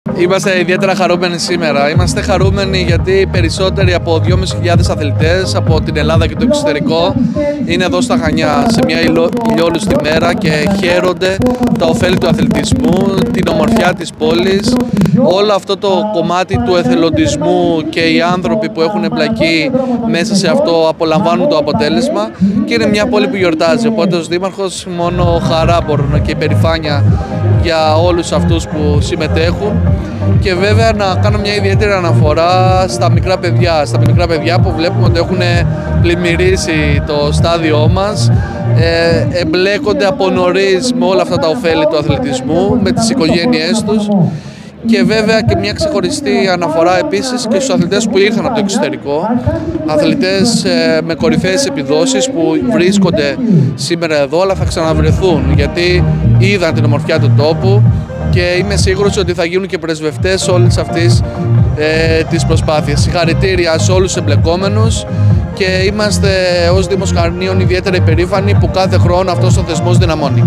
Είμαστε ιδιαίτερα χαρούμενοι σήμερα. Είμαστε χαρούμενοι γιατί περισσότεροι από 2.500 αθλητές από την Ελλάδα και το εξωτερικό είναι εδώ στα Χανιά σε μια ηλιόλουστη μέρα και χαίρονται τα ωφέλη του αθλητισμού, την ομορφιά της πόλης, όλο αυτό το κομμάτι του εθελοντισμού και οι άνθρωποι που έχουν εμπλακεί μέσα σε αυτό απολαμβάνουν το αποτέλεσμα και είναι μια πόλη που γιορτάζει. Οπότε ως Δήμαρχος μόνο χαρά μπορούν και υπερηφάνεια για όλους αυτούς που συμμετέχουν. Και βέβαια να κάνω μια ιδιαίτερη αναφορά στα μικρά παιδιά που βλέπουμε ότι έχουν πλημμυρίσει το στάδιό μας, εμπλέκονται από νωρίς με όλα αυτά τα ωφέλη του αθλητισμού, με τις οικογένειές τους και βέβαια και μια ξεχωριστή αναφορά επίσης και στους αθλητές που ήρθαν από το εξωτερικό, αθλητές με κορυφαίες επιδόσεις που βρίσκονται σήμερα εδώ αλλά θα ξαναβρεθούν γιατί είδαν την ομορφιά του τόπου και είμαι σίγουρος ότι θα γίνουν και πρεσβευτές όλες αυτές τις προσπάθειες. Συγχαρητήρια σε όλους τους εμπλεκόμενους και είμαστε ως Δήμος Χαρνίων ιδιαίτερα υπερήφανοι που κάθε χρόνο αυτός ο θεσμός δυναμώνει.